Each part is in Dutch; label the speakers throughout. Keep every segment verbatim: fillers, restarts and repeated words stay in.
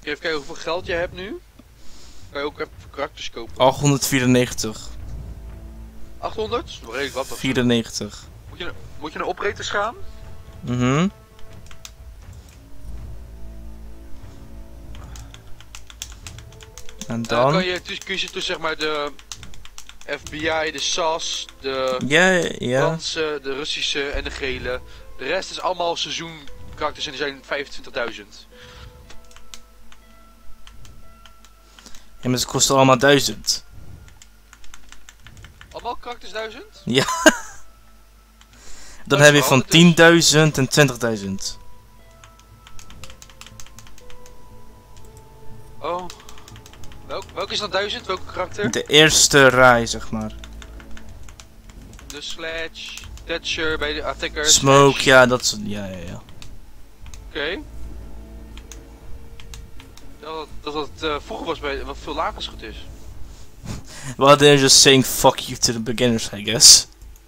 Speaker 1: Even kijken hoeveel geld jij hebt nu. Kan je ook even karakters kopen?
Speaker 2: achthonderdvierennegentig.
Speaker 1: achthonderd? Dat is wel redelijk wat.
Speaker 2: vierennegentig.
Speaker 1: Moet je, moet je naar operators gaan?
Speaker 2: Mhm. En
Speaker 1: Dan
Speaker 2: dan?
Speaker 1: kan je dus kiezen tussen zeg maar de F B I, de S A S, de
Speaker 2: Ja, ja.
Speaker 1: Franse, de Russische en de gele. De rest is allemaal seizoenkarakters en die zijn vijfentwintigduizend.
Speaker 2: Ja, maar ze kosten allemaal duizend.
Speaker 1: Allemaal karakters duizend?
Speaker 2: Ja. Dan
Speaker 1: Dat
Speaker 2: heb
Speaker 1: is
Speaker 2: je van
Speaker 1: veranderd dus.
Speaker 2: tienduizend en twintigduizend.
Speaker 1: Oh. Welk, welke is dan duizend? Welke karakter?
Speaker 2: De eerste rij, zeg maar.
Speaker 1: De Sledge, Thatcher bij de Attacker.
Speaker 2: Smoke,
Speaker 1: Sledge.
Speaker 2: ja, dat soort. Ja, ja, ja.
Speaker 1: Oké. Dat dat het uh, vroeger was bij wat veel lager goed is.
Speaker 2: Well, they're just saying fuck you to the beginners, I guess.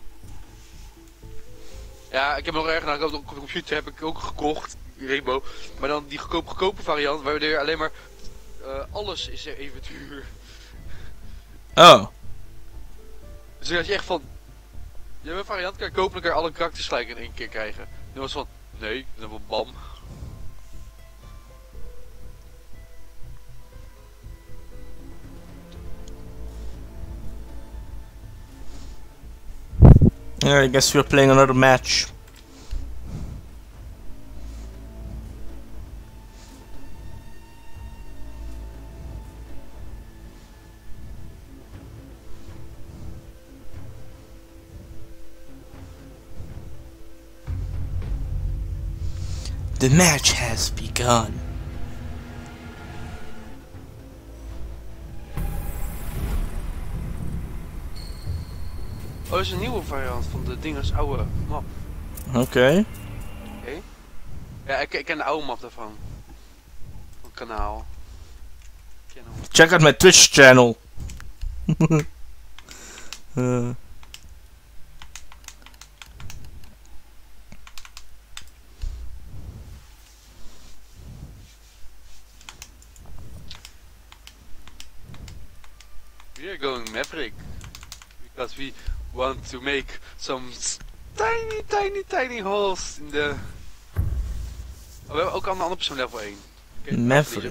Speaker 1: Ja, ik heb nog erg naar op de computer heb ik ook gekocht, Rainbow. Maar dan die goedkoop goedkope variant, waardoor je alleen maar uh, alles is er even duur.
Speaker 2: Oh.
Speaker 1: Dus dan had je echt van, je hebt een variant, kan je kopen en dan kan je alle karakters gelijk in één keer krijgen. Nu was van, nee, dan van bam.
Speaker 2: Yeah, I guess we're playing another match. The match has begun.
Speaker 1: Oh, dat is een nieuwe variant van de dinges oude map.
Speaker 2: Oké. Okay.
Speaker 1: Oké. Okay. Ja, ik, ik ken de oude map daarvan. Van het kanaal. Channel.
Speaker 2: Check out my Twitch channel. uh.
Speaker 1: We are going Maverick. Because we want to make some tiny, tiny, tiny holes in the... Oh, we hebben ook aan de andere persoon level één. Okay,
Speaker 2: Maverick.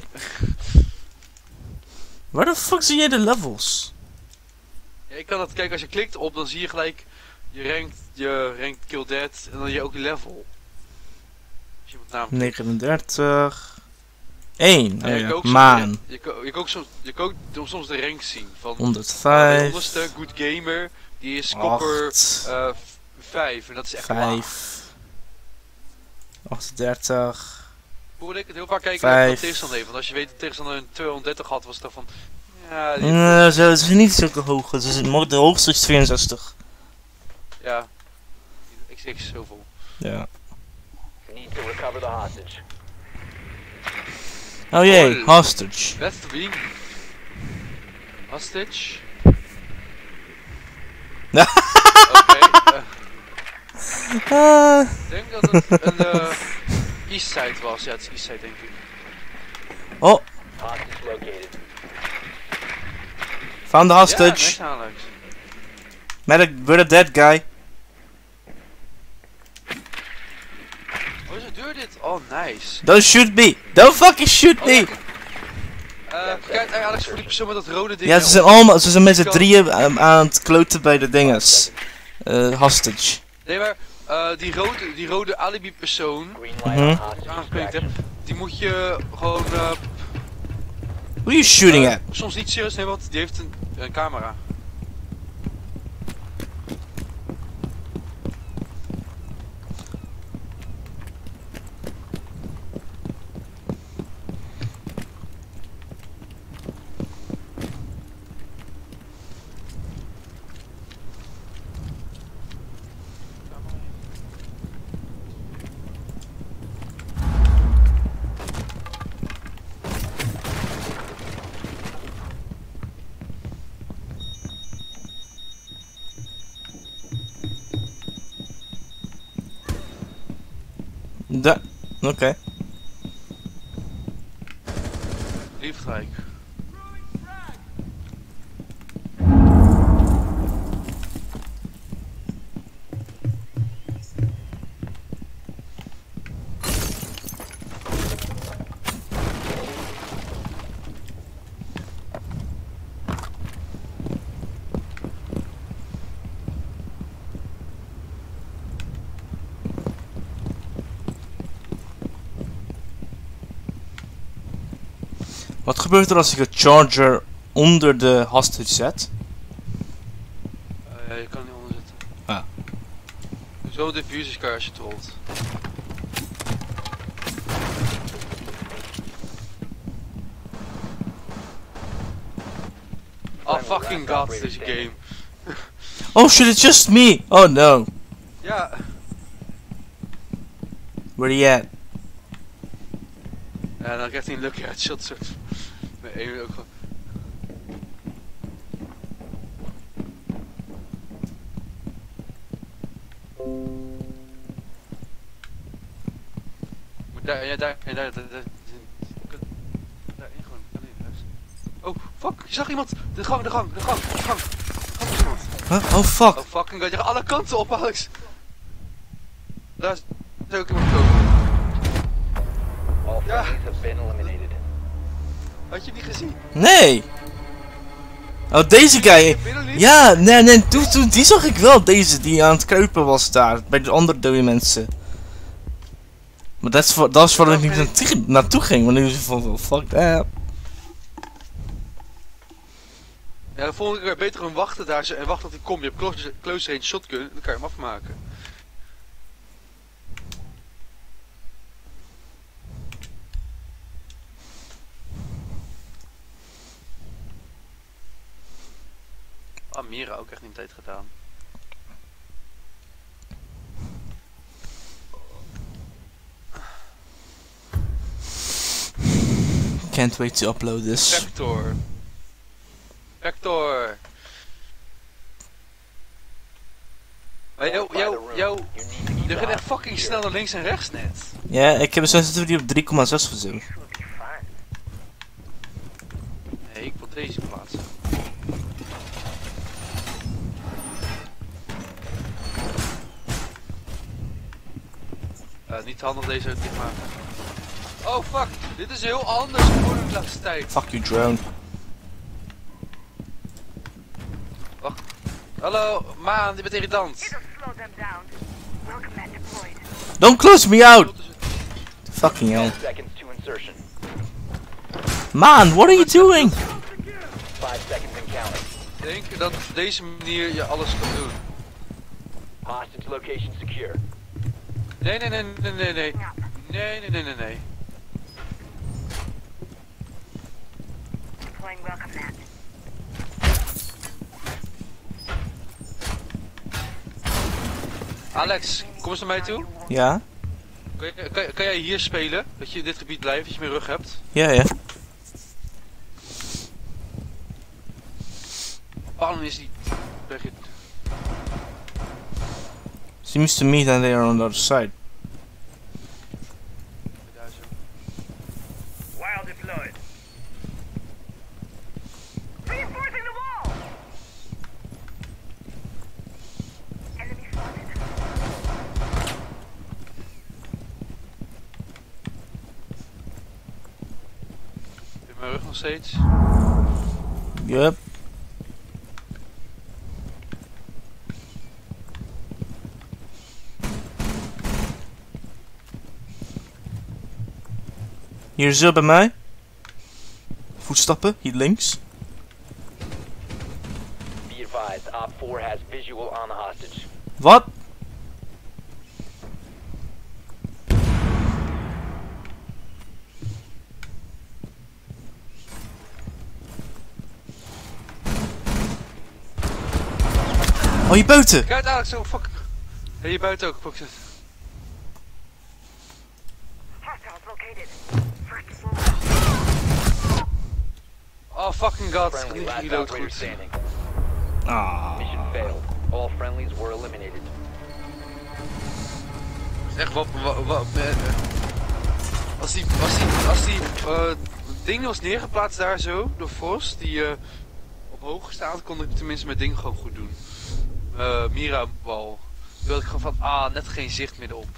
Speaker 2: Waar de fuck zie jij de levels?
Speaker 1: Ja, ik kan dat kijken, als je klikt op, dan zie je gelijk je rankt, je rankt kill dead en dan je ook die level. Als je op het naam
Speaker 2: negenendertig. één.
Speaker 1: ja,
Speaker 2: Oh, ja.
Speaker 1: Soms,
Speaker 2: Maan.
Speaker 1: je, je, je, ook soms, je kan ook soms de rank zien van
Speaker 2: honderdvijf.
Speaker 1: de onderste Good Gamer, die is copper uh, vijf en dat is echt
Speaker 2: vijf. achtendertig.
Speaker 1: Hoorde ik het heel vaak kijken
Speaker 2: vijf.
Speaker 1: naar de tegenstander even, want als je weet dat de tegenstander een tweehonderddertig had, was het dan van... Ja, die
Speaker 2: Nee, ze is niet zulke hoog. Het is, de hoogste is tweeënzestig.
Speaker 1: ja, X X zoveel.
Speaker 2: Ja.
Speaker 3: Need to recover the hostage.
Speaker 2: Oh jee, hostage.
Speaker 1: Best wing. Hostage. Oké. Okay, uh,
Speaker 2: uh.
Speaker 1: ik denk dat het een uh, Eastside was. Ja, het is Eastside denk ik.
Speaker 2: Oh.
Speaker 3: Hostage located.
Speaker 2: Found the hostage.
Speaker 1: Ja, nice, Alex.
Speaker 2: Medic, we're a dead guy.
Speaker 1: Oh, is het deur dit? Oh, nice.
Speaker 2: Don't shoot me. Don't fucking shoot
Speaker 1: Oh,
Speaker 2: me.
Speaker 1: Uh, kijk uh, Alex voor die persoon met dat rode ding.
Speaker 2: Ja, ze zijn allemaal, ze zijn met z'n drieën aan, aan het kloten bij de dinges. Uh, hostage.
Speaker 1: Nee, maar uh, die rode, die rode alibi persoon,
Speaker 3: Green light
Speaker 2: Mhm.
Speaker 3: on hostage
Speaker 1: aangesproken heb,
Speaker 3: extraction.
Speaker 1: die moet je gewoon uh,
Speaker 2: Who are you shooting
Speaker 1: uh,
Speaker 2: at?
Speaker 1: soms niet serieus nemen, want die heeft een, een camera.
Speaker 2: Da. Oké. Okay.
Speaker 1: strike.
Speaker 2: Wat gebeurt er als ik de charger onder de hostage zet?
Speaker 1: Uh, ja, je kan niet onder zitten.
Speaker 2: Ah.
Speaker 1: Zo de diffuser car als je het rolt. Oh fucking god, deze game.
Speaker 2: Oh shit, it's just me! Oh no.
Speaker 1: Ja.
Speaker 2: Where are you at?
Speaker 1: Ja, dan krijgt hij een lucky headshot soort. Nee, één ook gewoon. Moet daar, ja daar, ja daar, daar, daar. Daarin gewoon, daarin, huis. Oh, fuck, je zag iemand! De gang, de gang, de gang, de gang. Gang is iemand.
Speaker 2: Huh? Oh fuck.
Speaker 1: Oh fucking god, je gaat alle kanten op, Alex! Daar is er ook iemand gekomen.
Speaker 3: All
Speaker 1: Ja.
Speaker 3: friendlies have been eliminated.
Speaker 1: Had je die gezien?
Speaker 2: Nee! Oh, deze guy.
Speaker 1: Binnen niet?
Speaker 2: Ja, nee, nee, toen, toen, die zag ik wel, deze die aan het kruipen was daar, bij de andere dode mensen. Maar dat is, wa- dat is waar ik niet naartoe, naartoe ging, want nu is het van, oh, fuck that.
Speaker 1: Ja, de volgende keer beter gewoon wachten daar zo- en wachten tot hij komt. Je hebt close, close range shotgun, dan kan je hem afmaken. Ah, Mira ook echt niet op tijd gedaan.
Speaker 2: Can't wait to upload this.
Speaker 1: Vector. Vector. Maar yo, yo, yo.
Speaker 3: You need to keep
Speaker 1: Je
Speaker 3: the
Speaker 1: gaat echt
Speaker 3: hostage
Speaker 1: fucking
Speaker 3: secure.
Speaker 1: snel naar links en rechts net.
Speaker 2: Ja, ik heb een sensitivity op drie komma zes of zo.
Speaker 1: Nee, ik wil deze plaatsen. Uh, niet handig deze ook dicht maken. Oh fuck, dit is heel anders geworden de laatste tijd.
Speaker 2: Fuck you, drone.
Speaker 1: Wacht. Hallo, Maan, je bent irritant.
Speaker 4: It'll slow them down. Welcome that deployed.
Speaker 2: Don't close me out! Fucking hell.
Speaker 3: ten seconds to insertion.
Speaker 2: Man, what are you doing?
Speaker 3: Five seconds and counting.
Speaker 1: Ik denk dat op deze manier je alles kan doen.
Speaker 3: Hostage location secure.
Speaker 1: Nee, nee, nee, nee, nee, nee. Nee, nee, nee, nee, nee.
Speaker 4: Deploying welcome mat.
Speaker 1: Alex, kom eens naar mij toe.
Speaker 2: Ja?
Speaker 1: Kan, je- kan, kan jij hier spelen? Dat je in dit gebied blijft, dat je meer rug hebt.
Speaker 2: Ja, ja.
Speaker 1: Waarom is die... Weg je...
Speaker 2: Seems to me that they are on the other side.
Speaker 1: Daar zo.
Speaker 4: Wild deployed. Reinforcing the wall. Enemy spotted.
Speaker 1: In mijn rug nog steeds.
Speaker 2: Yup. Hier zo bij mij. Voetstappen, hier links.
Speaker 3: Be advised, Op four has visual on the hostage.
Speaker 2: Wat? Oh, hier buiten!
Speaker 1: Kijk Alex, zo fuck. En hier buiten ook, fuck zit.
Speaker 4: Hostiles located. First floor.
Speaker 1: Oh fucking god, het gaat
Speaker 3: Friendly
Speaker 1: niet
Speaker 3: last
Speaker 1: reload
Speaker 3: operator
Speaker 1: goed.
Speaker 3: standing.
Speaker 2: Ah.
Speaker 3: Mission failed. All friendlies were eliminated.
Speaker 1: Echt wat, wat, wat, eh, eh. Als die, als die, als die, eh, ding was neergeplaatst daar zo, door Vos, die uh, op hoog staat, kon ik tenminste mijn ding gewoon goed doen. Uh, Mira-bal. Toen had ik gewoon van, ah, net geen zicht meer op.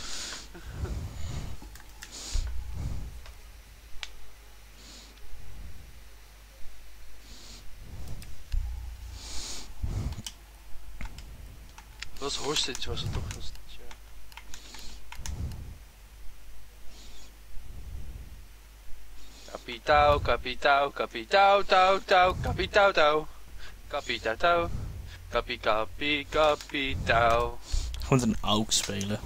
Speaker 1: Dat was hostage, was het toch? Hostage, ja. Kapitao, kapitao, kapitao, tau, tau, kapitao, tau. Kapitao, tau. Kapi, kapi, kapitao.
Speaker 2: Gewoon een auk spelen.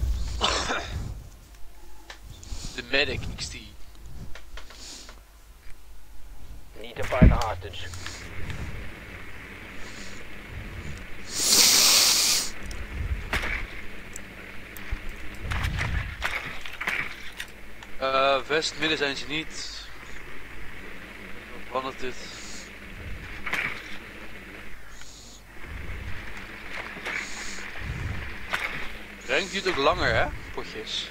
Speaker 1: De medic X T.
Speaker 3: Need to find the hostage.
Speaker 1: Uh, west, midden zijn ze niet. Wat kan het dit? Rank duurt ook langer, hè? Potjes.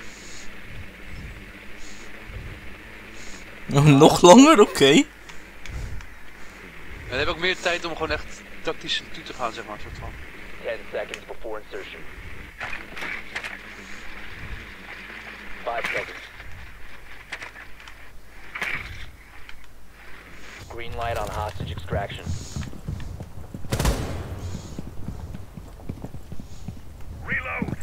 Speaker 2: Nog langer? Oké. Okay.
Speaker 1: En dan heb ik ook meer tijd om gewoon echt tactisch toe te gaan, zeg maar, soort van.
Speaker 3: ten seconds before insertion. five seconds. Green light on hostage extraction.
Speaker 4: Reload!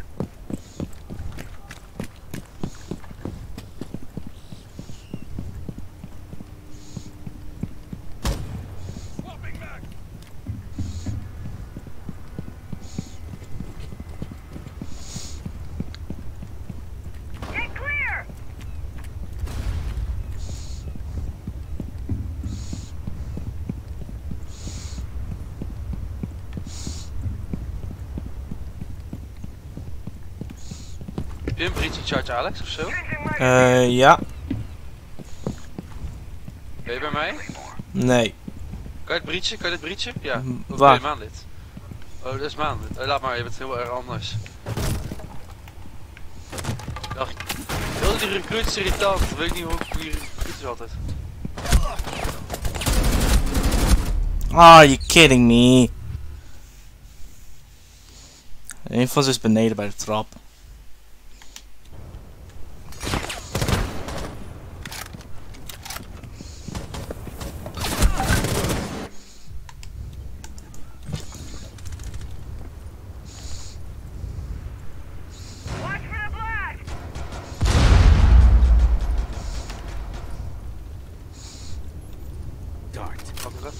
Speaker 4: Swapping back! Get clear!
Speaker 1: Heb je een breach charge, Alex, of zo?
Speaker 2: Eh, ja.
Speaker 1: Ben je bij mij?
Speaker 2: Nee.
Speaker 1: Kan je het breachen? Kan je dit breachen? Ja. Of ben
Speaker 2: Waar?
Speaker 1: je maanlid? Oh, dat is maanlid. Oh, laat maar, je bent heel erg anders. Dacht, heel die recruit is irritant. Dat weet ik niet hoe die recruit is altijd.
Speaker 2: Ah, you kidding me. Een van ze is beneden bij de trap.
Speaker 4: Watch for the black!
Speaker 1: Dart. Wat is dat?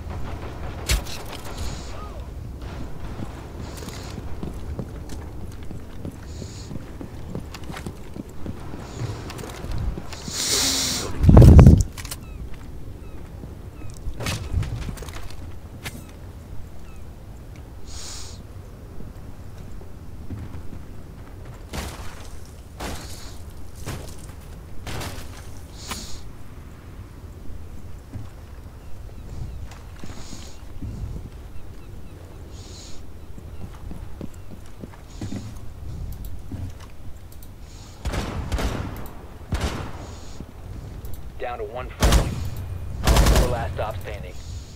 Speaker 3: Down to one friendly. Four last stop standing.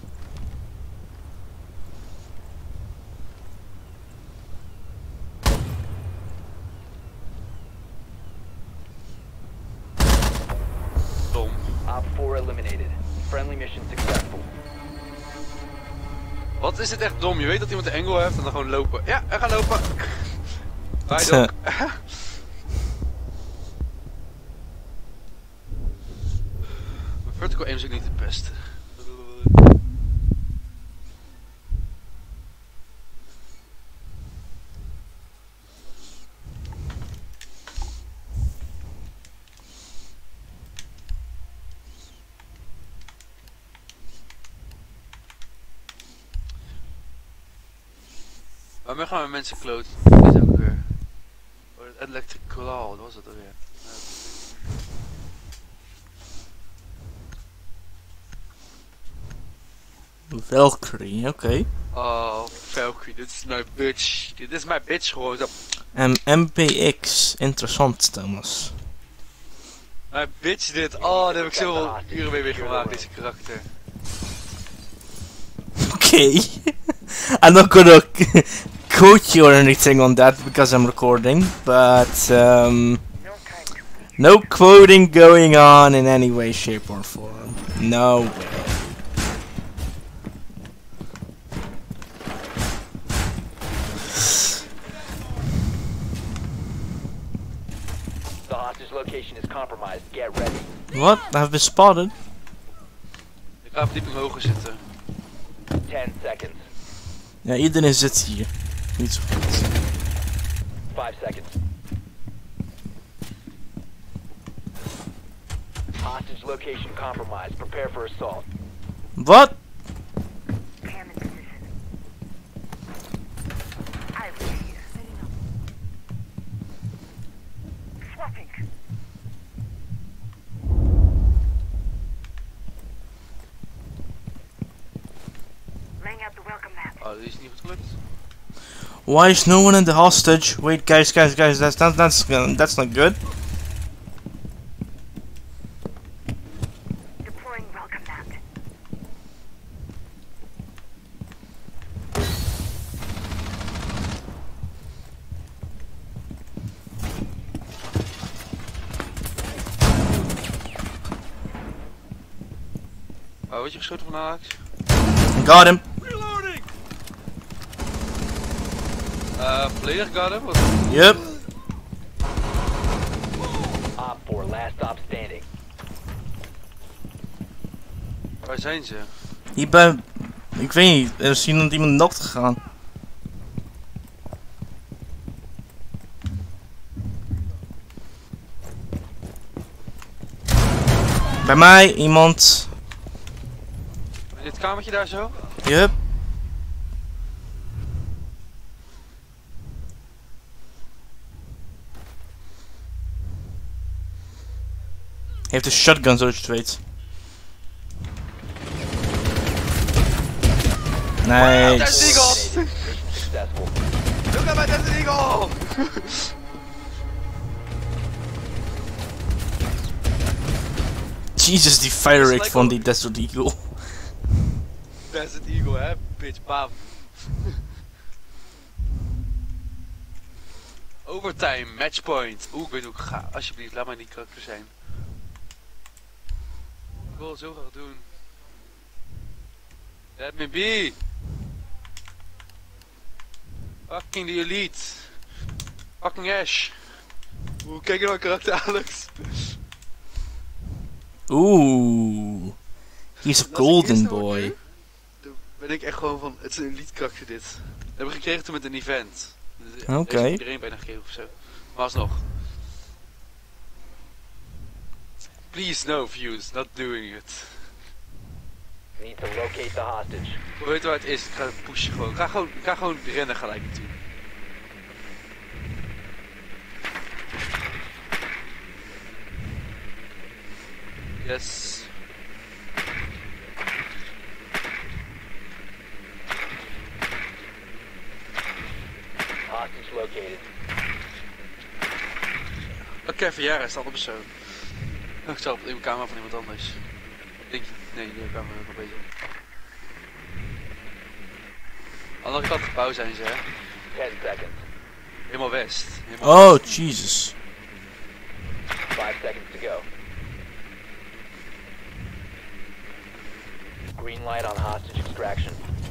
Speaker 1: Dom.
Speaker 3: Op four eliminated. Friendly mission successful.
Speaker 1: Wat is dit echt dom? Je weet dat iemand een angle heeft en dan gewoon lopen. Ja, hij gaat lopen. Bye, Doc. Mijn vertical aim is ook niet het beste. Waarmee gaan we mensen kloten? Dit is ook weer. Oh, het electric claw, dat was het alweer.
Speaker 2: Valkyrie, oké. Okay.
Speaker 1: Oh, Valkyrie, dit is mijn bitch. Dit is mijn bitch gewoon. Zo.
Speaker 2: En M P X, interessant Thomas.
Speaker 1: Maar bitch dit. Oh, daar heb ik zoveel uren mee meegemaakt, deze karakter.
Speaker 2: Okay. I'm not gonna quote you or anything on that because I'm recording, but um, no quoting going on in any way, shape, or form. No way.
Speaker 3: The hostage location is compromised. Get ready.
Speaker 2: What? I've been spotted.
Speaker 1: Ik ga verdieping hoger zitten.
Speaker 3: Ten seconds.
Speaker 2: Ja, iedereen zit hier. Niet zo goed.
Speaker 3: Five seconds. Hostage location compromised. Prepare for assault.
Speaker 2: What?
Speaker 4: Cam in position. I was here. Setting up. Swapping. Laying out the welcome map.
Speaker 1: Oh, die is niet goed gelukt.
Speaker 2: Why is no one in the hostage? Wait, guys, guys, guys, that's that's that's that's not good.
Speaker 4: Deploying welcome map.
Speaker 1: Oh, word je geschoten van Alex?
Speaker 2: Got him.
Speaker 1: Reloading! Uh, volledig got him? Wat?
Speaker 2: Yep.
Speaker 3: Op four, last stop standing.
Speaker 1: Waar zijn ze?
Speaker 2: Hier bij... Ik weet niet, er is iemand iemand nacht gegaan. Bij mij iemand.
Speaker 1: In dit kamertje daar zo?
Speaker 2: Yep. Hij heeft een shotgun, zoals je het weet.
Speaker 1: Desert
Speaker 2: Nice.
Speaker 1: Eagle!
Speaker 3: Mission successful.
Speaker 1: Look at my Desert Eagle!
Speaker 2: Jesus, die fire rate
Speaker 1: lijkt
Speaker 2: van
Speaker 1: wel-
Speaker 2: die Desert Eagle.
Speaker 1: Desert Eagle, hè? Bitch, bam. Overtime, matchpoint. Oeh, ik weet hoe ik ga. Alsjeblieft, laat mij niet karakter zijn. Ik wil het zo graag doen. Let me be. Fucking the elite. Fucking Ash. Oeh, kijk naar mijn karakter, Alex.
Speaker 2: Oeh. He's a
Speaker 1: Als ik
Speaker 2: golden
Speaker 1: eerste word
Speaker 2: boy.
Speaker 1: nu, Dan ben ik echt gewoon van, het is een elite karakter dit. Dat hebben we gekregen toen met een event. Dus, eh,
Speaker 2: Oké.
Speaker 1: heeft iedereen bijna gekregen ofzo. Maar alsnog. Please no views, not doing it.
Speaker 3: Need to locate the hostage.
Speaker 1: We weten waar het is, ik ga het pushen gewoon. Ik ga gewoon, ik ga gewoon rennen gelijk naartoe. Yes.
Speaker 3: Hostage located.
Speaker 1: Oké, verjaardag is de andere persoon. Oh, ik zal op de kamer van iemand anders. Denk je? Nee, de kamer is nog bezig. Andere kant het gebouw zijn ze, hè?
Speaker 3: Ten seconds.
Speaker 1: Helemaal west. Helemaal
Speaker 2: Oh,
Speaker 1: west.
Speaker 2: Jesus.
Speaker 3: Five seconds to go. Green light on hostage extraction.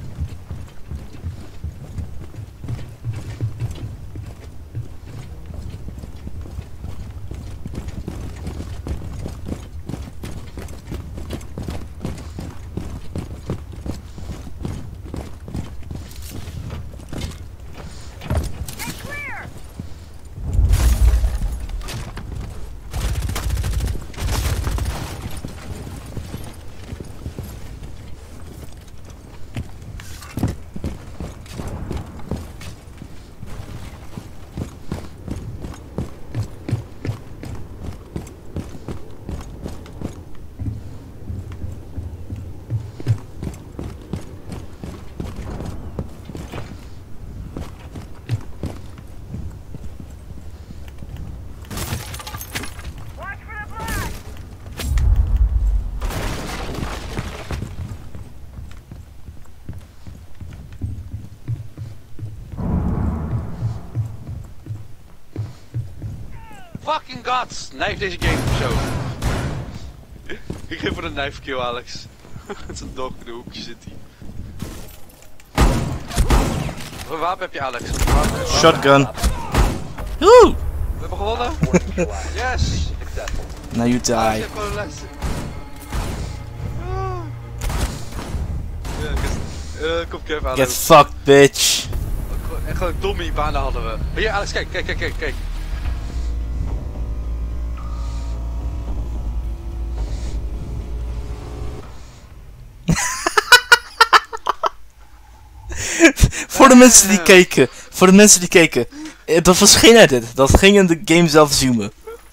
Speaker 4: Clear!
Speaker 1: Fucking god! Knife deze game of zo. Ik geef voor een knife kill, Alex. Het is een dog in de hoekje zit hij. Wat wapen heb je, Alex? Wat wapen heb je?
Speaker 2: Shotgun. Woe!
Speaker 1: We hebben gewonnen. Yes!
Speaker 3: Successful.
Speaker 2: Now you
Speaker 1: Ik
Speaker 2: die.
Speaker 1: heb gewoon een les. Ah. Ja, ik is- eh, kom Kev aan.
Speaker 2: Get fucked, bitch.
Speaker 1: Echt gewoon domme banen hadden we. Maar hier, Alex, kijk, kijk, kijk, kijk, kijk.
Speaker 2: Voor de mensen die keken. Voor de mensen die keken. eh, Dat was geen edit. Dat ging in de game zelf zoomen.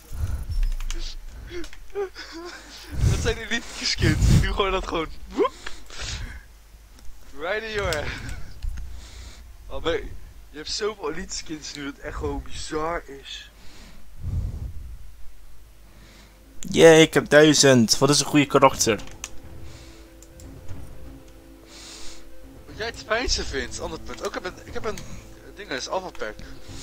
Speaker 1: Dat zijn die niet skins. Ik doe gewoon dat gewoon. Woep. Right in your head. Oh, maar je hebt zoveel elite skins nu dat het echt gewoon bizar is.
Speaker 2: Jee, ik heb duizend. Wat is een goede karakter?
Speaker 1: Wat jij het fijnste vindt, ander punt. Ook heb een, ik heb een uh, ding, dat is Alpha Pack.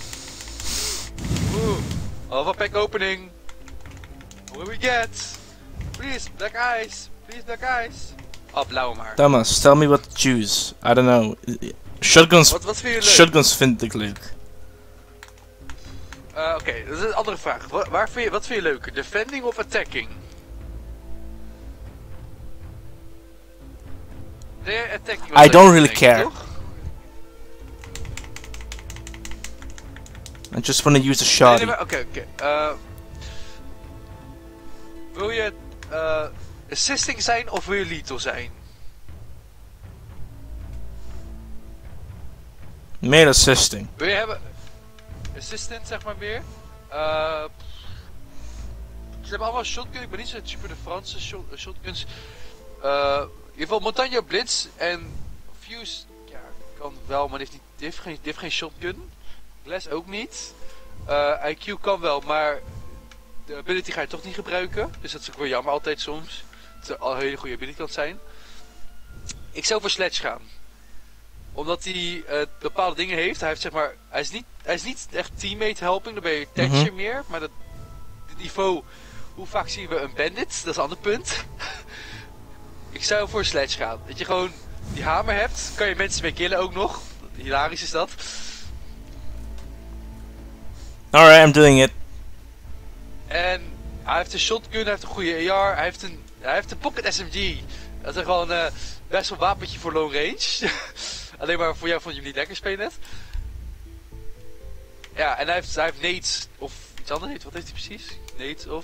Speaker 1: Oeh, Alpha Pack opening. What do we get? Please, black eyes. Please, black eyes. Oh, blauw maar.
Speaker 2: Thomas, tell me what to choose. I don't know. Shotguns,
Speaker 1: Wat, wat vind je leuk?
Speaker 2: shotguns vind ik leuk.
Speaker 1: Uh, Oké, okay, dat is een andere vraag. Wa- waar vind je, wat vind je leuker? Defending of attacking? Nee, attacking was
Speaker 2: I don't
Speaker 1: leuker,
Speaker 2: really
Speaker 1: denk ik,
Speaker 2: care.
Speaker 1: toch?
Speaker 2: I just wanna use the
Speaker 1: Nee,
Speaker 2: shotty.
Speaker 1: nee, maar- Oké, oké. eh, Wil je eh, assisting zijn of wil je lethal zijn?
Speaker 2: Meer assisting.
Speaker 1: Wil je hebben... Assistant, zeg maar meer. Eh, ze hebben allemaal shotgun. Ik ben niet zo super de Franse shot, shotguns. Eh, in ieder geval Montagne Blitz en Fuse. Ja, kan wel, maar die heeft, niet, die heeft, geen, die heeft geen shotgun. Glass ook niet. Eh, I Q kan wel, maar de ability ga je toch niet gebruiken. Dus dat is ook wel jammer altijd soms. Het zou al een hele goede ability kan zijn. Ik zou voor Sledge gaan. Omdat hij eh, bepaalde dingen heeft. Hij heeft zeg maar. Hij is niet, hij is niet echt teammate helping. Dan ben je Thatcher
Speaker 2: Mhm.
Speaker 1: meer. Maar dat dit niveau. Hoe vaak zien we een bandit? Dat is een ander punt. Ik zou voor Sledge gaan. Dat je gewoon die hamer hebt. Kan je mensen mee killen ook nog. Hilarisch is dat.
Speaker 2: Alright, I'm doing it.
Speaker 1: En hij heeft een shotgun. Hij heeft een goede A R. Hij heeft een, hij heeft een pocket S M G. Dat is gewoon uh, best wel een wapentje voor long range. Alleen maar voor jou vond je hem niet lekker spelen net. Ja, en hij heeft, hij heeft nades of iets anders. Wat heeft hij precies? Nades of...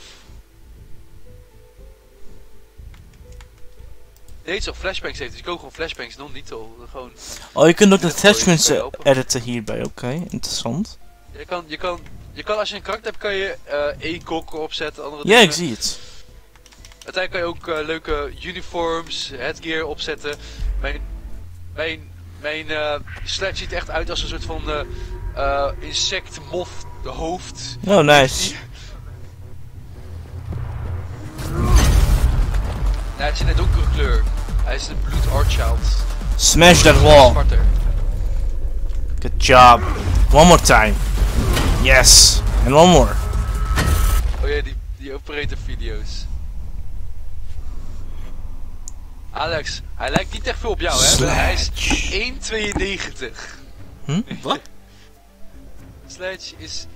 Speaker 1: Nades of flashbangs heeft hij. Dus ik ook gewoon flashbangs, non niet al. Gewoon...
Speaker 2: Oh, je kunt ook de
Speaker 1: Ja, gooi je
Speaker 2: attachments
Speaker 1: bij
Speaker 2: eh,
Speaker 1: open.
Speaker 2: editen hierbij. Oké, interessant.
Speaker 1: Je kan, je kan, je kan als je een karakter hebt, kan je uh, e-kokken opzetten. Andere
Speaker 2: Ja,
Speaker 1: dingen.
Speaker 2: ik zie het.
Speaker 1: Uiteindelijk kan je ook uh, leuke uniforms, headgear opzetten. Mijn, mijn, mijn uh, sledge ziet echt uit als een soort van uh, uh, insect, moth, de hoofd.
Speaker 2: Oh, nice.
Speaker 1: Ja, het is in een donkere kleur. Hij is een bloed Archild.
Speaker 2: Smash that wall.
Speaker 1: Zwarter.
Speaker 2: Good job. One more time. Yes. And one more.
Speaker 1: Oh ja, die, die operator video's. Alex, hij lijkt niet echt veel op jou, hè? Hij is
Speaker 2: Sledge.
Speaker 1: één komma tweeënnegentig.
Speaker 2: Hm? Wat?
Speaker 1: Sledge is...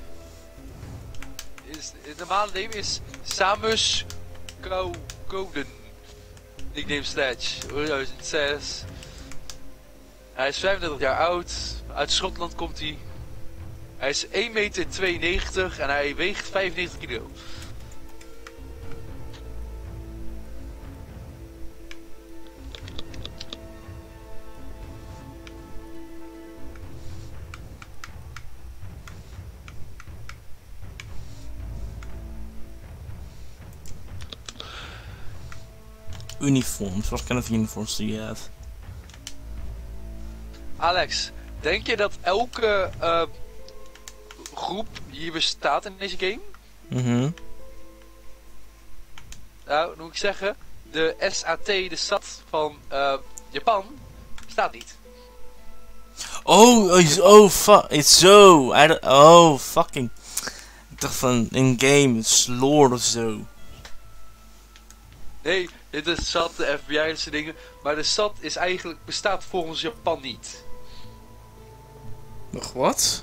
Speaker 1: is het normale name is Samus Kou- Coden. Nickname Sledge. tweeduizend zes. Hij is vijfendertig jaar oud. Uit Schotland komt hij. Hij is één komma tweeënnegentig meter en hij weegt vijfennegentig kilo.
Speaker 2: Uniforms. What kind of uniforms do you have?
Speaker 1: Alex, denk je dat elke uh, groep hier bestaat in deze game?
Speaker 2: Mhm.
Speaker 1: Nou, moet ik zeggen, de S A T, de stad van uh, Japan, bestaat niet.
Speaker 2: Oh, oh, is- oh, fuck. It's so. I don't, oh, fucking. Ik dacht van in game, lore of zo.
Speaker 1: Nee, dit is S A T, de F B I, dat soort dingen. Maar de S A T is eigenlijk, bestaat volgens Japan niet.
Speaker 2: Nog wat?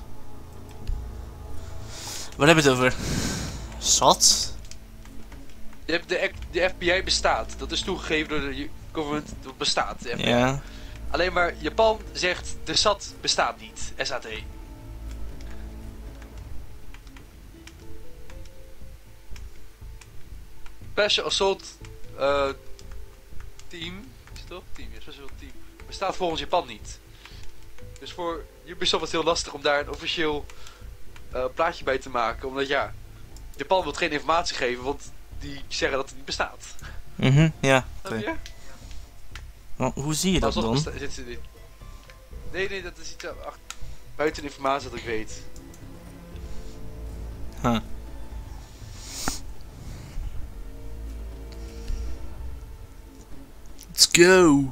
Speaker 2: Wat heb je het over? Zat?
Speaker 1: Je hebt de, de F B I bestaat. Dat is toegegeven door de government. Dat bestaat. De F B I.
Speaker 2: Ja.
Speaker 1: Alleen maar Japan zegt de S A T bestaat niet. S A T. Special Assault uh, Team. Is het toch? Team, ja, Special Team. Bestaat volgens Japan niet. Dus voor Ubisoft is het heel lastig om daar een officieel uh, plaatje bij te maken. Omdat ja, Japan wil geen informatie geven, want die zeggen dat het niet bestaat.
Speaker 2: Mhm, ja.
Speaker 1: Snap
Speaker 2: Oké.
Speaker 1: je?
Speaker 2: Maar hoe zie je dat
Speaker 1: Alsnog
Speaker 2: dan?
Speaker 1: besta- zit ze niet. Nee, nee, dat is iets ach, buiten de informatie dat ik weet.
Speaker 2: Huh. Let's go.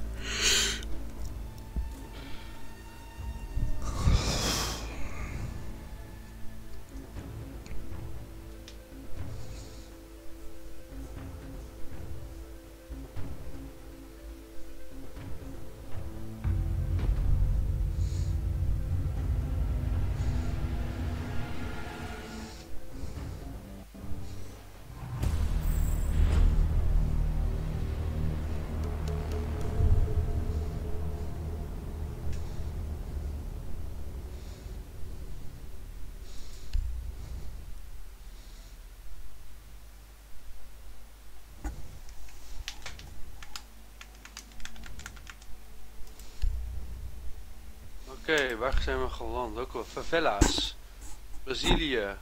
Speaker 1: Oké, okay, waar zijn we geland? Ook wel favela's. Brazilië.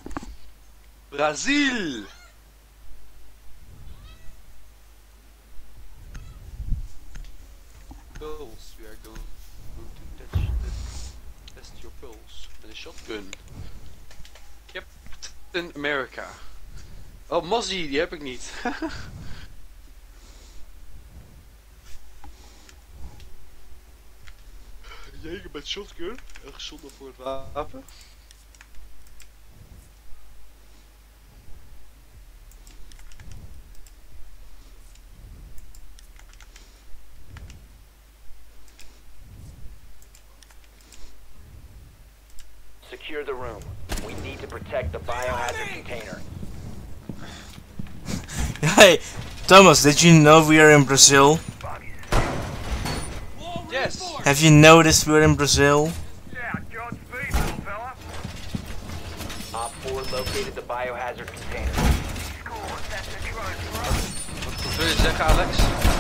Speaker 1: Brazil! Pulse, we are going, going to touch, test, test your pulse. Met een shotgun. Captain America. Oh, Mozzie, die heb ik niet. Jeger met shotgun, heel gezonder voor het wapen.
Speaker 3: Secure the room. We need to protect the biohazard container.
Speaker 2: Hey, Thomas, did you know we are in Brazil?
Speaker 1: Yes!
Speaker 2: Have you noticed we're in Brazil?
Speaker 4: Yeah, Godspeed, little fella.
Speaker 3: Op four located the biohazard container.
Speaker 4: Score, that's the drone, bro.
Speaker 1: Wat, wat wil je zeggen, Alex?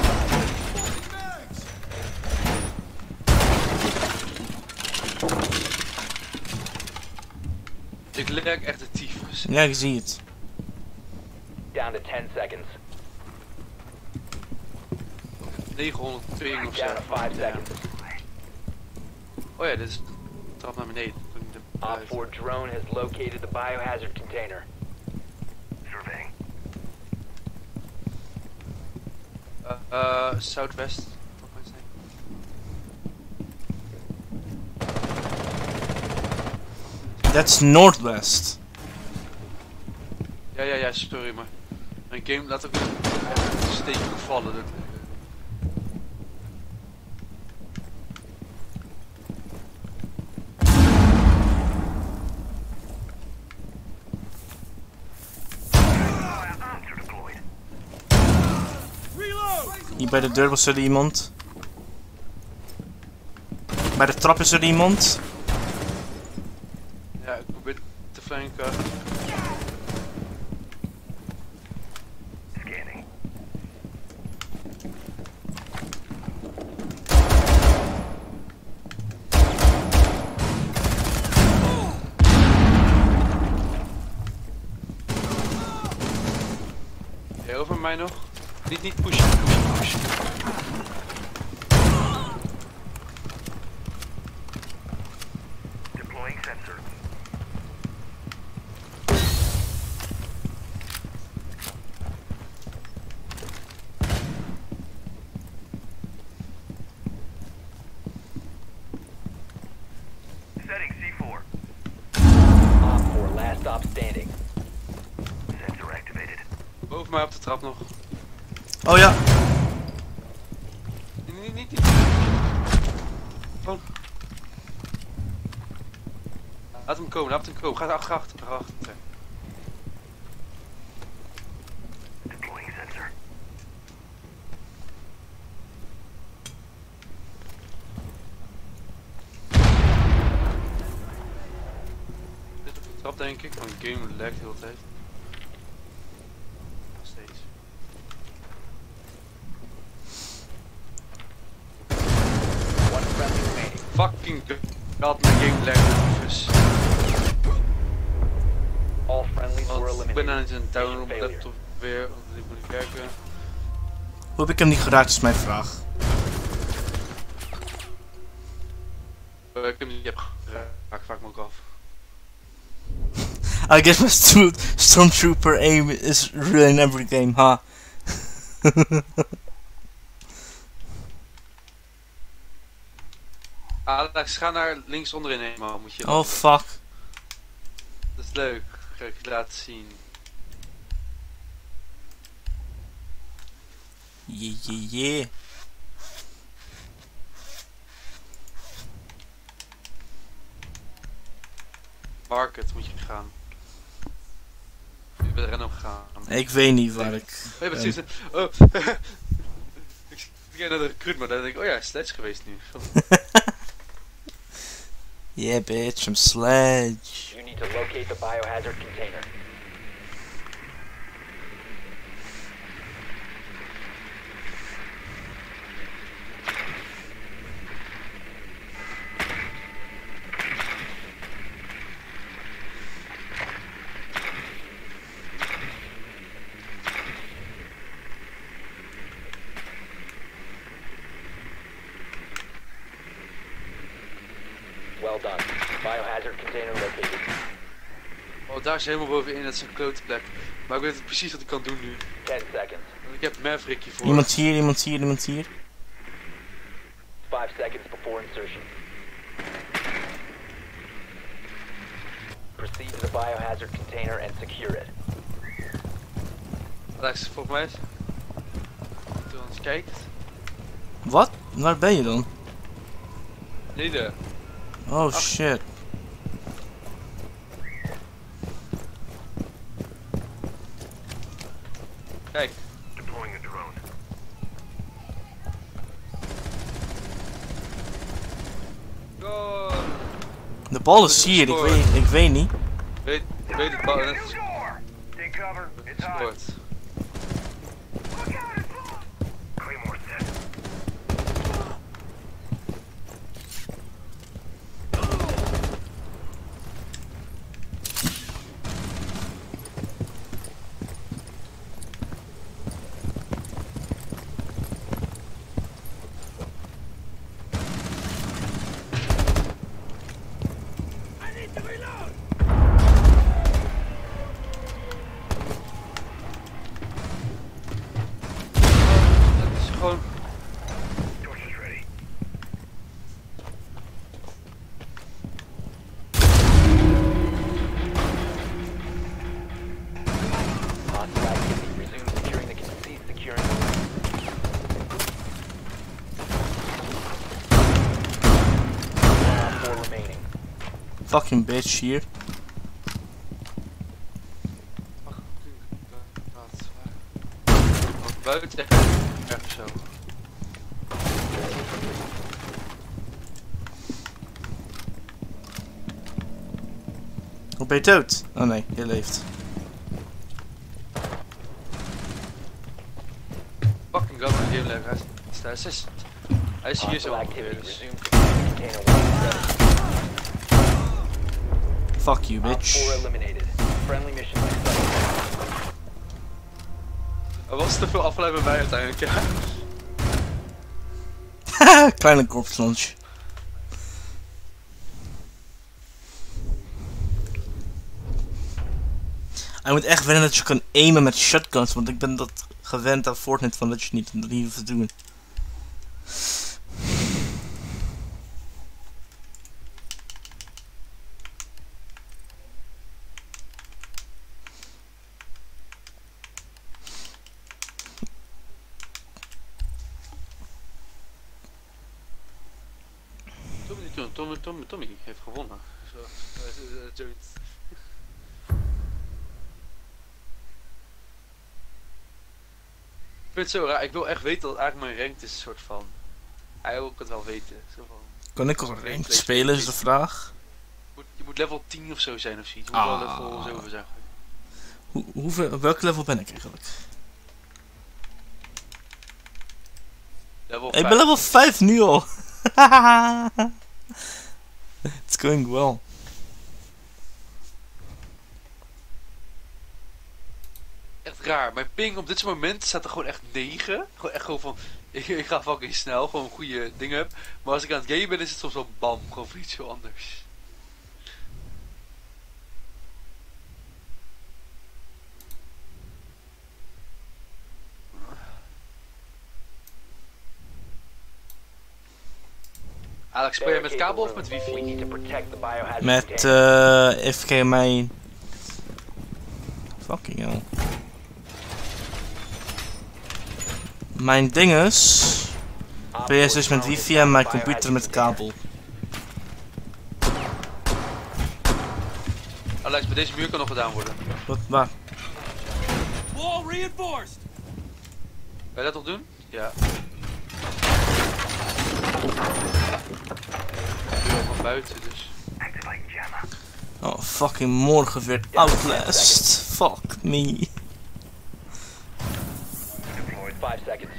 Speaker 1: Ik lijk echt de tyfus.
Speaker 2: Ja, ik zie het.
Speaker 3: Down to ten seconds.
Speaker 1: negenhonderdtwintig of zo.
Speaker 3: Down to five
Speaker 1: Ja.
Speaker 3: seconds.
Speaker 1: Oh ja, dit is trap naar beneden.
Speaker 3: Op four drone has located the biohazard container.
Speaker 4: Surveying.
Speaker 1: Uh, uh, Zuidwest. Wat moet ik zeggen?
Speaker 2: That's Northwest.
Speaker 1: Ja, ja, ja, sorry, maar mijn game laat ook een steekje vallen. Dat,
Speaker 4: Arms are deployed.
Speaker 2: Hier bij de deur was er iemand. Bij de trap is er iemand.
Speaker 1: ja, ik probeer te flanken.
Speaker 4: Scanning.
Speaker 1: Ja, over mij nog. Niet, niet pushen, pushen, pushen.
Speaker 4: Deploying sensor. Setting C four.
Speaker 3: Op four, last stop standing.
Speaker 4: Sensor activated.
Speaker 1: Boven mij op de trap nog.
Speaker 2: Oh ja.
Speaker 1: Niet, niet, niet. niet. Gewoon. Laat hem komen, laat hem komen. Ga achter, achter, achter.
Speaker 4: Deploying sensor.
Speaker 1: Dit op de trap denk ik, want game lagt de hele tijd. Nog steeds.
Speaker 3: One friendly remaining.
Speaker 1: Fucking god, mijn game lagt dus.
Speaker 3: All friendlies were
Speaker 1: Want ik ben aan
Speaker 3: eliminated.
Speaker 1: het downloaden op mijn laptop weer, want ik moet even kijken.
Speaker 2: Hoe heb ik hem niet geraakt is mijn vraag.
Speaker 1: Uh, ik heb hem niet heb geraakt, vraag me ook af.
Speaker 2: I guess my sto Stormtrooper aim is really in every game, huh?
Speaker 1: Alex, ga naar links onderin eenmaal, moet je.
Speaker 2: Oh fuck.
Speaker 1: Dat is leuk, ga ik je laten zien.
Speaker 2: Yeah, yeah, yeah.
Speaker 1: Market moet je gaan. Je bent er nog gegaan.
Speaker 2: Ik weet niet waar ik...
Speaker 1: Oh, je bent
Speaker 2: ben.
Speaker 1: precies. Oh. Ik ging naar de recruit, maar dan denk ik, oh ja, Sledge geweest nu.
Speaker 2: Yeah bitch, I'm Sledge.
Speaker 3: You need to locate the biohazard container. Well done. Biohazard container located.
Speaker 1: Oh, daar is helemaal bovenin, dat is een klote plek. Maar ik weet precies wat ik kan doen nu.
Speaker 3: Ten seconds.
Speaker 1: Want ik heb Maverick hiervoor.
Speaker 2: Iemand hier, iemand hier, iemand hier.
Speaker 3: Five seconds before insertion. Proceed to the biohazard container and secure it.
Speaker 1: Alex, volgens mij is. Toen ons kijkt.
Speaker 2: Wat? Waar ben je dan?
Speaker 1: Beneden.
Speaker 2: Oh
Speaker 1: Ach.
Speaker 2: shit.
Speaker 1: Kijk.
Speaker 4: Deploying a drone.
Speaker 1: Go!
Speaker 2: De bal is hier, ik weet, ik weet niet.
Speaker 1: Weet, weet het bal net
Speaker 4: New door! Take cover. It's hot.
Speaker 1: gescoord.
Speaker 4: Look out, it's hot! Claymore set.
Speaker 1: Dat is gewoon.
Speaker 4: Torch is ready.
Speaker 3: Hostile activity. Resume securing the con- cease securing the room. One on four remaining.
Speaker 2: Fucking bitch hier.
Speaker 1: Buiten echt zo.
Speaker 2: Hoe ben je dood? Oh nee, je leeft.
Speaker 1: Fucking god, mijn game lag. Hij is, hij is, hij is hier zo
Speaker 3: Hostile
Speaker 1: ongeveer.
Speaker 3: activity.
Speaker 1: Dus.
Speaker 3: Resume securing the container once ready.
Speaker 2: Fuck you
Speaker 3: Op four
Speaker 2: bitch.
Speaker 3: eliminated. Friendly mission successful.
Speaker 1: Er was te veel afleiding bij uiteindelijk, ja.
Speaker 2: Kleine korpslunch. Hij moet echt wennen dat je kan aimen met shotguns, want ik ben dat gewend aan Fortnite van dat je niet, dat niet hoeft te doen.
Speaker 1: Tommy, Tommy, Tommy, Tommy heeft gewonnen. Zo, uh, uh, Jones. Ik vind het zo raar, ik wil echt weten dat eigenlijk mijn ranked is, een soort van. Hij wil het wel weten. Zo van,
Speaker 2: Kan ik al ranked spelen is de vraag.
Speaker 1: je, moet, je moet level tien of zo zijn of zoiets. Je moet
Speaker 2: Ah.
Speaker 1: wel level zeven zijn.
Speaker 2: Hoe, hoeveel, op welk level ben ik eigenlijk?
Speaker 1: Level
Speaker 2: Ik ben
Speaker 1: vijf.
Speaker 2: level vijf nu al. It's going well.
Speaker 1: Echt raar, mijn ping op dit moment staat er gewoon echt negen. Gewoon echt gewoon van, ik, ik ga fucking snel, gewoon goede dingen heb. Maar als ik aan het gamen ben is het soms wel bam, gewoon voor iets heel anders. Alex, speel je met kabel of met
Speaker 3: We
Speaker 1: wifi?
Speaker 3: need to protect the biohazard
Speaker 2: Met
Speaker 3: container.
Speaker 2: uh, even kijken mijn... Fucking hell. Mijn dinges... P S is met wifi en mijn computer met kabel.
Speaker 1: Alex, bij deze muur kan nog gedaan worden.
Speaker 2: Wat, waar?
Speaker 4: Wall reinforced.
Speaker 1: Kan je dat nog doen? Ja. Ik ben van buiten, dus.
Speaker 4: Activating jammer.
Speaker 2: Oh, fucking morgen weer Outlast. Fuck me.
Speaker 4: Deployed.
Speaker 3: Five seconds.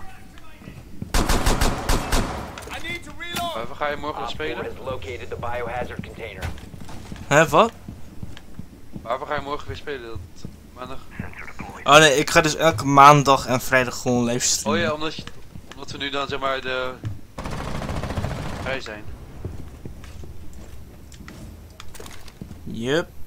Speaker 4: I need to reload.
Speaker 1: Waarvoor ga je morgen
Speaker 3: Op
Speaker 1: nog
Speaker 3: four
Speaker 1: spelen?
Speaker 3: has located the biohazard container.
Speaker 2: Hè, wat?
Speaker 1: Waarvoor ga je morgen weer spelen? Dat maandag?
Speaker 4: Sensor deployed.
Speaker 2: Oh nee, ik ga dus elke maandag en vrijdag gewoon
Speaker 1: Oh
Speaker 2: livestreamen.
Speaker 1: ja, omdat, je, omdat we nu dan zeg maar de... vrij zijn.
Speaker 2: Yup.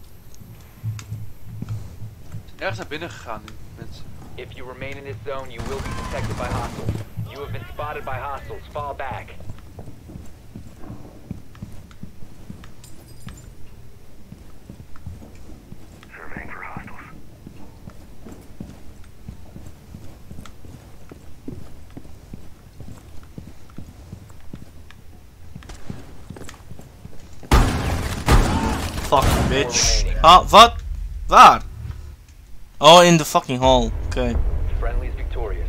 Speaker 1: Ergens naar binnen gegaan nu, mensen.
Speaker 3: If you remain in this zone, you will be detected by hostiles. You have been spotted by hostiles. Fall back.
Speaker 4: Surveying for hostiles.
Speaker 2: Fucking bitch. Ah, wat? Waar? Oh, in the fucking hall. Oké.
Speaker 3: Friendly is victorious.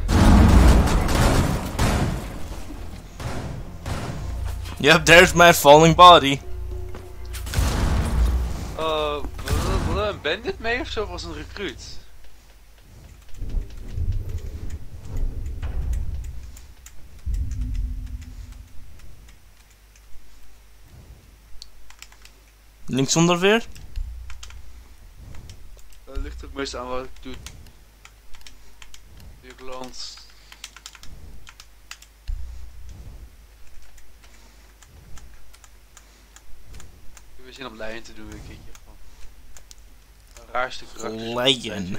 Speaker 2: Yep, there's my falling body.
Speaker 1: Uh, hadden we een bandit mee of zo? Of was het een recruit?
Speaker 2: Linksonder weer?
Speaker 1: Dat ligt ook meestal aan wat ik doe. Nederlands. Ik heb weer zin om leien te doen een keertje. Gewoon. Een raar stuk karakter.
Speaker 2: Leien.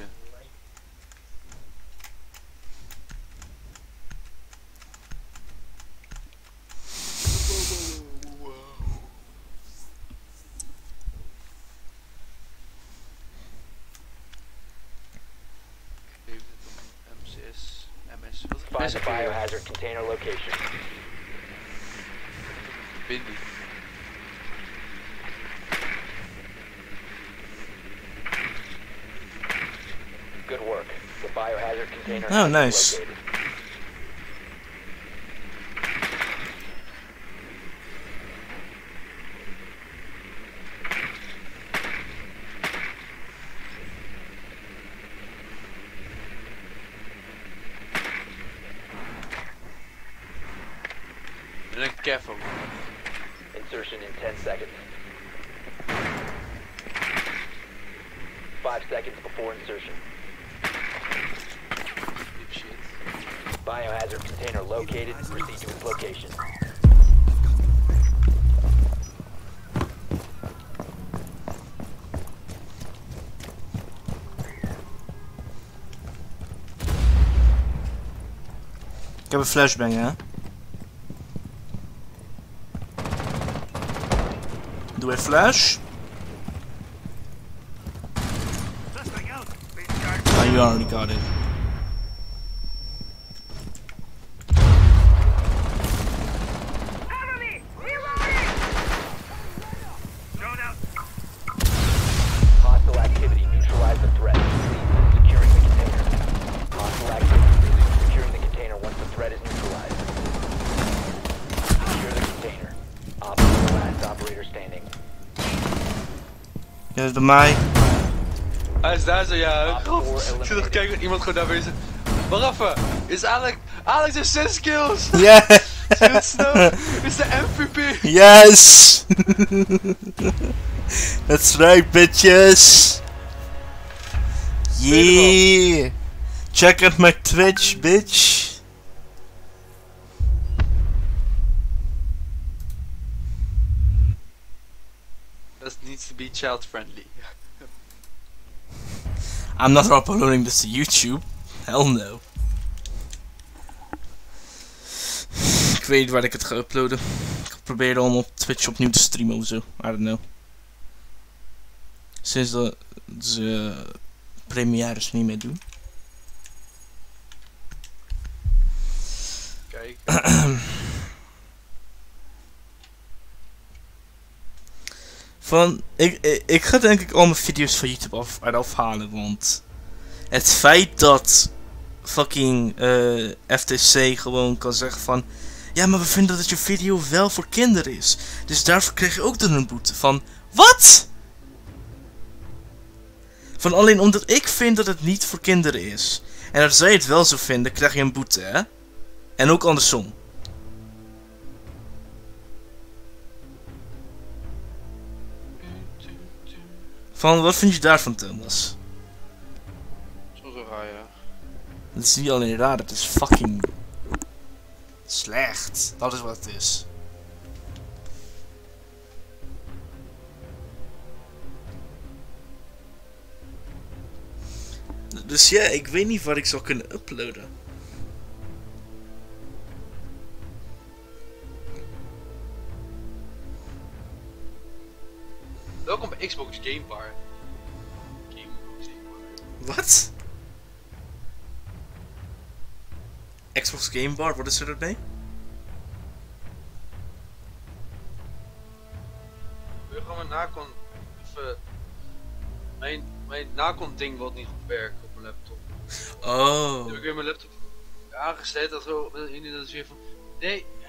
Speaker 1: M C S, M S. Wat
Speaker 3: Find
Speaker 1: is
Speaker 3: the
Speaker 1: het voor jou?
Speaker 3: biohazard container location.
Speaker 1: Bindie.
Speaker 3: Good work. The biohazard container
Speaker 2: Oh,
Speaker 3: has been
Speaker 2: nice.
Speaker 3: located.
Speaker 1: En een careful.
Speaker 3: Insertion in ten seconds. Five seconds before insertion.
Speaker 1: Deep shit.
Speaker 3: Biohazard container located. Proceed to its location.
Speaker 2: Ik heb een flashbang, hè? Doe even flash.
Speaker 4: Suspect out. Being charged.
Speaker 2: Oh, you already got it.
Speaker 4: Cover me. Reloading.
Speaker 3: operator standing.
Speaker 2: Ja, dat is bij mij.
Speaker 1: Hij is daar zo, ja.
Speaker 3: Op
Speaker 1: God,
Speaker 3: four
Speaker 1: ik zit nog te
Speaker 3: eliminated.
Speaker 1: kijken dat iemand gewoon daar bezig. Maar even, is Alex... Alex heeft zes kills!
Speaker 2: Yeah!
Speaker 1: Snow Snow is de M V P!
Speaker 2: Yes! That's right, bitches! Yeah! Check out my Twitch, bitch!
Speaker 1: That needs to be child friendly.
Speaker 2: I'm not uploading this to YouTube. Hell no. Ik weet niet waar ik het ga uploaden. Ik probeer om op Twitch opnieuw te streamen of zo. I don't know. Sinds de, de premières niet meer doen.
Speaker 1: Kijk.
Speaker 2: Van, ik, ik, ik ga denk ik al mijn video's van YouTube af, eraf halen, want het feit dat fucking eh, F T C gewoon kan zeggen van, ja, maar we vinden dat je video wel voor kinderen is, dus daarvoor krijg je ook dan een boete. Van, wat? Van alleen omdat ik vind dat het niet voor kinderen is, en als zij het wel zo vinden, krijg je een boete, hè? En ook andersom. Van, wat vind je daarvan, Thomas?
Speaker 1: Zo zo raar, ja.
Speaker 2: Het is niet alleen raar, het is fucking slecht. Dat is wat het is. Dus ja, ik weet niet waar ik zou kunnen uploaden.
Speaker 1: Welkom bij Xbox Game Bar. Gamebox Game Bar.
Speaker 2: Wat? Xbox Game Bar, wat is er mee?
Speaker 1: Wil je gewoon mijn Nacon even... Mijn, mijn Nacon ding wil niet goed werken op mijn laptop.
Speaker 2: Oh.
Speaker 1: Nu heb ik weer mijn laptop aangesloten en zo. En dat is weer van... Nee,